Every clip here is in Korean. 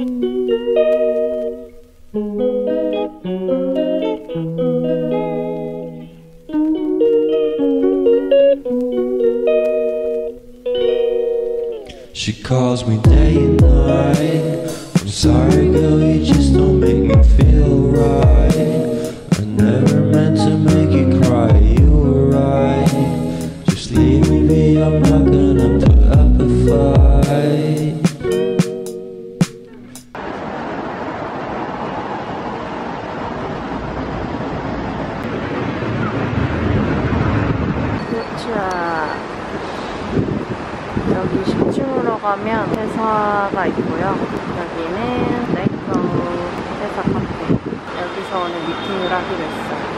She calls me day and night. I'm sorry girl, you just don't make me feel right. I never meant to make you cry, you were right. Just leave me be, I'm not gonna put up a fight. 여기 10층으로 가면 회사가 있고요. 여기는 네이버 회사 카페. 여기서 오늘 미팅을 하기로 했어요.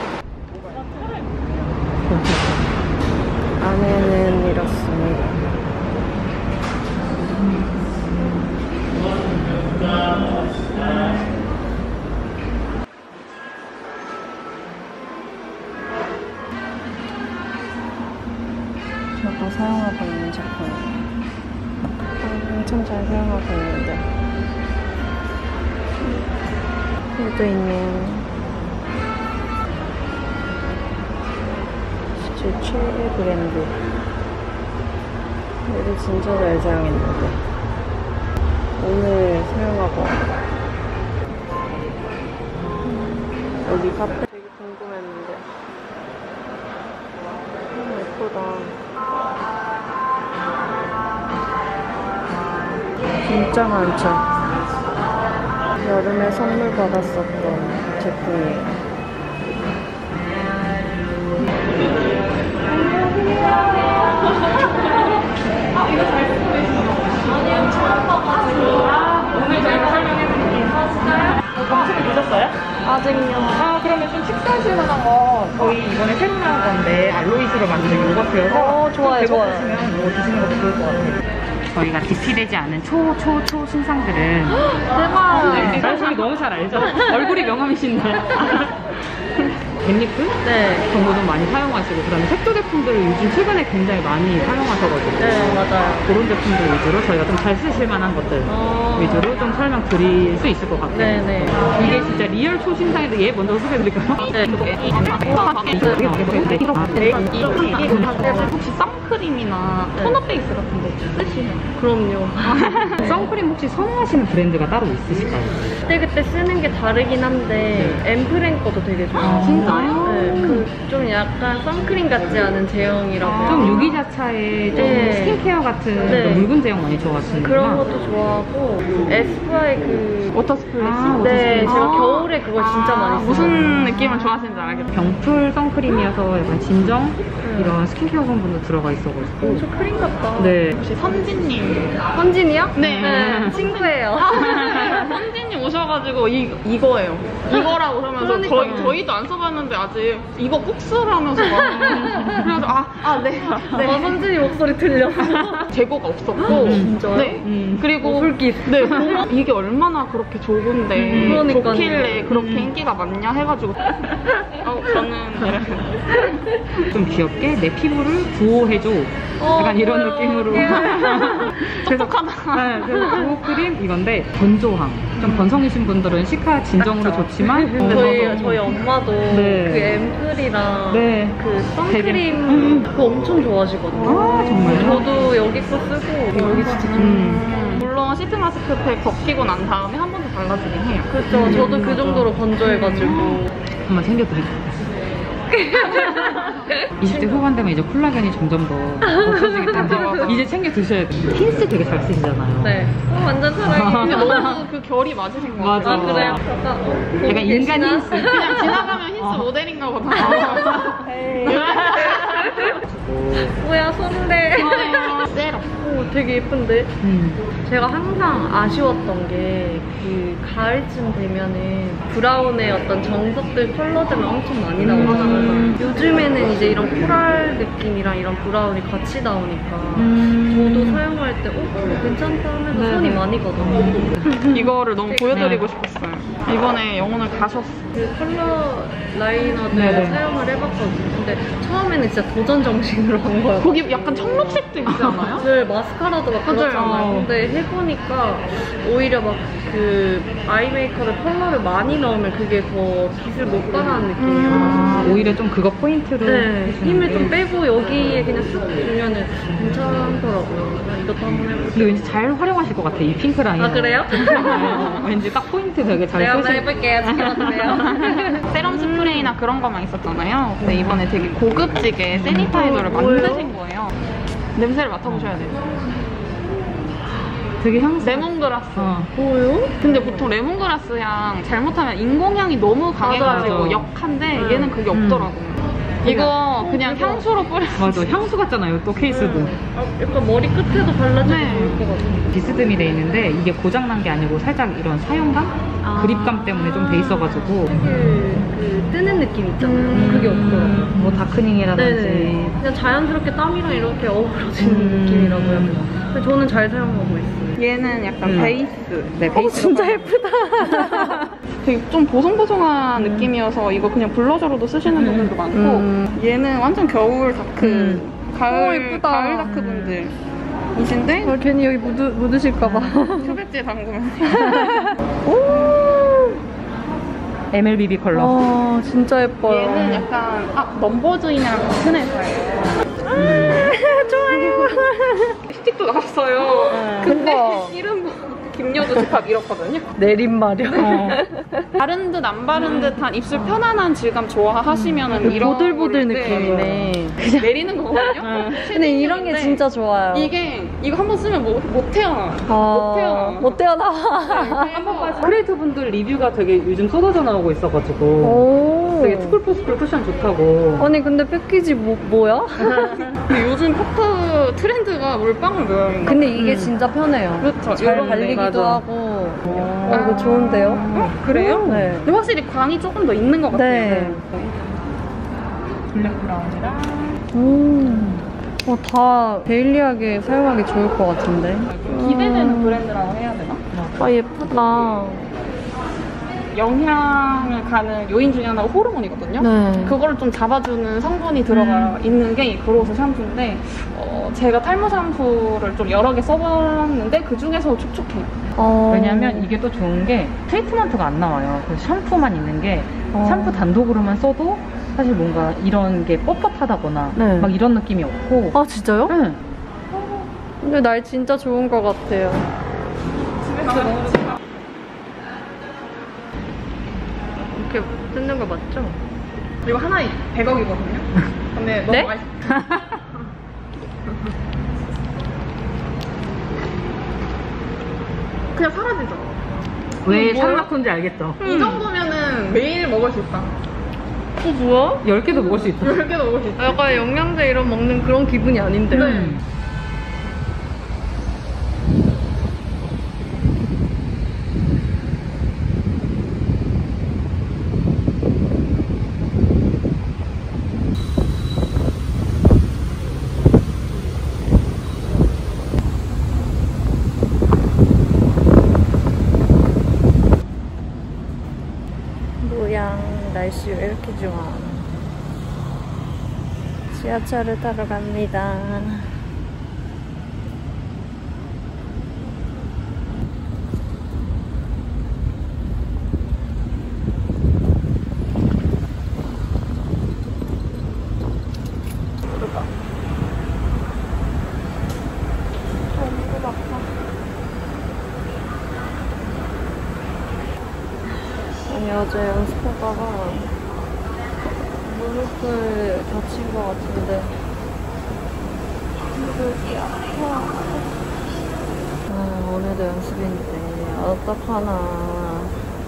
안에는 이렇습니다. 저도 사용하고 있는 제품이에요. 엄청 잘 사용하고 있는데. 여기도 있네요. 제 최애 브랜드. 얘를 진짜 잘 사용했는데 오늘 사용하고 왔어요. 여기 카페 되게 궁금했는데 예쁘다. 진짜 많죠. 여름에 선물 받았었던 제품이에요. 이거 잘 쓰고 계시죠? 아니요, 처음 봐가지고. 오늘 저희가 설명해드릴게요. 진짜요? 검색 되셨어요? 아직요. 그러면 좀 식사하실 만한 거 저희 이번에 새로 나온 건데 알로이스로 만든 요거트여서 좋아요, 좋아요. 배고프시면 이거 드시는 것도 좋을 것 같아요. 저희가 디피되지 않은 초 신상들은 대박. 사실 너무 잘 알죠? 얼굴이 명함이신데. 갯잎을 네. 정보도 많이 사용하시고, 그 다음에 색조 제품들을 요즘 최근에 굉장히 많이 사용하셔가지고 네, 맞아요. 그런 제품들 위주로 저희가 좀 잘 쓰실 만한 것들 위주로 좀 설명드릴 수 있을 것 같아요. 네네. 이게 진짜 리얼 초신상인데 얘 먼저 소개해드릴까요? 네. 혹시 선크림이나 토너 베이스 같은 거 쓰시나요? 그럼요. 선크림 혹시 선호하시는 브랜드가 따로 있으실까요? 그때 쓰는 게 다르긴 한데 엠프렌 거도 되게 좋아요. 진짜요? 네, 그 좀 약간 선크림 같지 않은 제형이라고. 좀 유기자차의 좀 네. 스킨케어 같은 네. 좀 묽은 제형 많이 좋아하시는구나. 그런 것도 좋아하고 에스쁘아의 그 워터 스플래시. 네, 제가 겨울에 그걸 진짜 많이 써요. 무슨 느낌을 좋아하시는지 알겠어요. 병풀 선크림이어서 약간 진정 이런 스킨케어 성분도 들어가 있어가지고 엄청 크림 같다. 네. 혹시 선진님 선진이요? 네. 친구예요. 선진님 오셔가지고 이거예요. 이거라고 하면서 저희도 안 써봤는데 아직 이거 꼭 쓰라면서 막 그래서 네. 선진이 목소리 들렸어. 재고가 없었고 진짜요? 네. 그리고 불빛. 네. 이게 얼마나 그렇게 좋은데 그러니까요. 좋길래 그렇게 인기가 많냐 해가지고 저는 좀 귀엽게 내 피부를 보호해줘 약간 이런 느낌으로 똑똑하다. 네, 그래서 보호 크림 이건데 건조함 좀 건성이신 분들은 시카 진정으로 좋지만 저희 엄마도 네. 그 앰플이랑 네. 그 선크림 그거 엄청 좋아하시거든요. 아, 정말요? 저도 여기 거 쓰고 여기 진짜 좋아요. 물론 시트 마스크팩 벗기고 난 다음에 한 번 더 발라주긴 해요. 그렇죠. 저도 그 정도로 건조해가지고. 한번 챙겨드릴게요. 20대 후반 되면 이제 콜라겐이 점점 더 없어지기 때문에 이제 챙겨 드셔야 돼요. 힌스 되게 잘 쓰시잖아요. 네. 완전 사랑해요. 근데 너무 그 결이 맞으신 것 맞아. 같아요. 그래요? 약간 인간 힌스. 그냥 지나가면 힌스 모델인가 보다. 뭐야, 선배. 세럼. 오, 되게 예쁜데? 제가 항상 아쉬웠던 게 그 가을쯤 되면은 브라운의 어떤 정석들 컬러들만 엄청 많이 나오잖아요. 요즘에는 이제 이런 코랄 느낌이랑 이런 브라운이 같이 나오니까 저도 사용할 때 그거 괜찮다 하면서 손이 많이 가더라고요. 이거를 너무 보여드리고 싶었어요. 이번에 영혼을 가셨어. 그 컬러 라이너들 네네. 사용을 해봤거든요. 근데 처음에는 진짜 도전 정신으로 한 거예요. 거기 약간 청록색도 있지 않아요? 늘 마스카라도 막 맞아요. 그렇잖아요. 근데 해보니까 오히려 막 그 아이 메이크업에 컬러를 많이 넣으면 그게 더 빛을 못 발하는 느낌이어서 오히려 좀 그거 포인트로 네, 해주시는 힘을 게. 좀 빼고 여기에 그냥 쓱 주면은 괜찮더라고요. 이것도 한번 근데 해볼게요. 왠지 잘 활용하실 것 같아, 이 핑크 라인. 아, 그래요? 왠지 딱 포인트 되게 잘 내가 한번 쓰실 해볼게요. 지켜봐주세요. 세럼 스프레이나 그런 거만 있었잖아요. 근데 이번에 되게 고급지게 세니타이저를 뭐예요? 만드신 거예요. 냄새를 맡아보셔야 돼요. 되게 향수. 레몬그라스. 뭐예요? 근데 보통 레몬그라스 향 잘못하면 인공향이 너무 강해가지고 맞아요. 역한데 네. 얘는 그게 없더라고요. 이거 그냥 향수로 뿌려. 맞아, 향수 같잖아요, 또 케이스도. 약간 머리 끝에도 발라줘도 네. 좋을 것 같아요. 비스듬히 돼 있는데 이게 고장난 게 아니고 살짝 이런 사용감? 그립감 때문에 좀 돼 있어가지고 그 뜨는 느낌 있잖아요. 그게 없더라고요. 뭐 다크닝이라든지 네네. 그냥 자연스럽게 땀이랑 이렇게 어우러지는 느낌이라고요. 근데 저는 잘 사용하고 있어요. 얘는 약간 베이스. 네, 베이스 진짜 예쁘다. 되게 좀 보송보송한 느낌이어서 이거 그냥 블러셔로도 쓰시는 분들도 많고 얘는 완전 겨울 다크. 가을, 예쁘다. 가을 다크 분들이신데 괜히 여기 묻으실까봐. 휴백지에 담그면 MLBB 컬러. 와, 진짜 예뻐요. 얘는 약간 넘버즈인이랑 같은 회사예요. 좋아요. 스틱도 나왔어요. 근데 이름 김여주 집합 이렇거든요. 내린마력. 바른 듯 안 바른 듯한 입술 편안한 질감 좋아하시면은 이런 보들보들 거를- 느낌이네. 그냥 내리는 거거든요. 근데 이런 게 진짜 좋아요. 이거 한 번 쓰면 못 태어나. 못 태어나. 못 태어나. 크리에이터 분들 리뷰가 되게 요즘 쏟아져 나오고 있어가지고 오. 되게 투쿨포스쿨 쿠션 좋다고. 아니 근데 패키지 뭐야? 근데 요즘 퍼프 트렌드가 물방울 모양인 거. 근데 이게 진짜 편해요. 그렇죠. 잘 요런 발리기도 맞아. 하고. 이거 좋은데요? 그래요? 네. 근데 확실히 광이 조금 더 있는 것 같아요. 네. 블랙 브라운이랑 다 데일리하게 사용하기 좋을 것 같은데. 기대되는 브랜드라고 해야 되나? 아 예쁘다. 영향을 가는 요인 중에 하나가 호르몬이거든요. 네. 그거를 좀 잡아주는 성분이 들어가 있는 게 이 그로스 샴푸인데 제가 탈모 샴푸를 좀 여러 개 써봤는데 그 중에서 촉촉해요. 왜냐면 이게 또 좋은 게 트리트먼트가 안 나와요. 그래서 샴푸만 있는 게 샴푸 단독으로만 써도 사실 뭔가 이런 게 뻣뻣하다거나 네. 막 이런 느낌이 없고. 아 진짜요? 응. 근데 날 진짜 좋은 것 같아요. 이렇게 뜯는 거 맞죠? 이거 하나에 100억이거든요. 근데 너무 네? 맛있어. 그냥 사라지죠. 왜 뭐야? 삭막한지 알겠죠? 이 정도면은 매일 먹을 수 있다. 뭐야? 10개도 먹을 수 있다. 10개도 먹을 수 있다. 약간 영양제 이런 먹는 그런 기분이 아닌데. 네. 뭐야, 날씨 왜 이렇게 좋아? 지하철을 타러 갑니다. 아니 어제 연습하다가 무릎을 다친 것 같은데 무릎이 아파. 아, 오늘도 연습인데 어떡하나.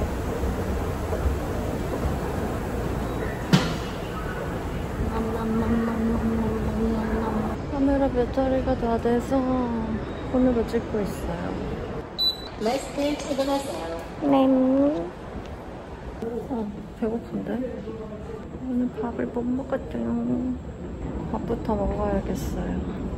카메라 배터리가 다 돼서 폰으로 찍고 있어요. 말씀을 퇴근하세요. 배고픈데? 오늘 밥을 못 먹었어요. 밥부터 먹어야겠어요.